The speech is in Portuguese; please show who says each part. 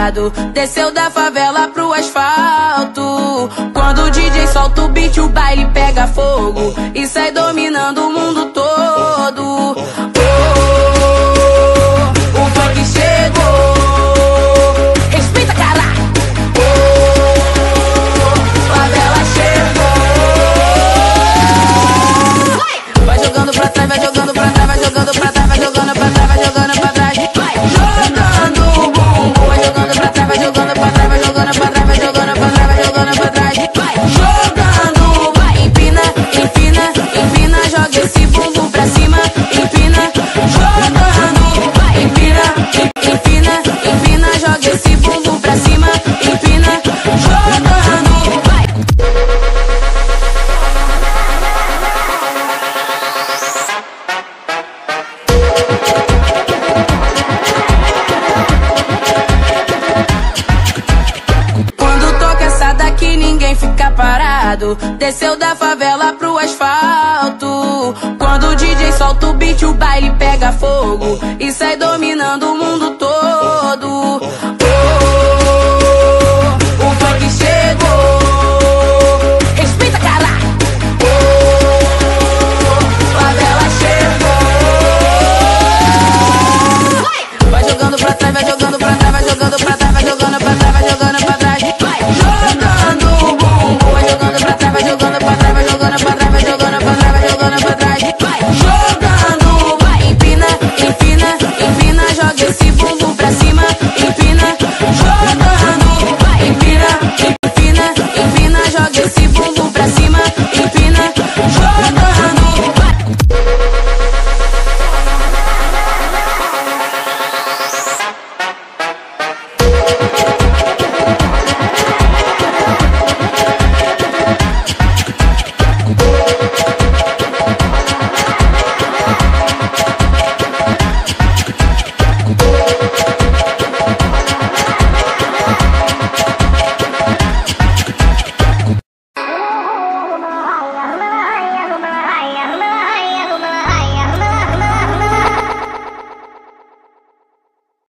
Speaker 1: parado, desceu da favela pro asfalto. Quando o DJ solta o beat, o baile pega fogo e sai dominando o mundo todo. O funk chegou, respeita, caralho. Favela chegou. Vai jogando pra trás, vai jogando pra trás, vai jogando pra trás, vai jogando pra trás, vai jogando pra trás. Jogando o bumbum, vai jogando pra trás, vai jogando pra trás, vai jogando pra trás, vai jogando pra trás, vai jogando pra trás. Jogando, vai, empina, empina, empina, joga esse bumbum pra cima, empina. Jogando, vai, empina, empina, empina, joga esse bumbum pra cima, empina. Jogando, vai. Quando toca essa daqui ninguém fica parado, desceu da favela pro asfalto. Quando o DJ solta o beat, o baile pega fogo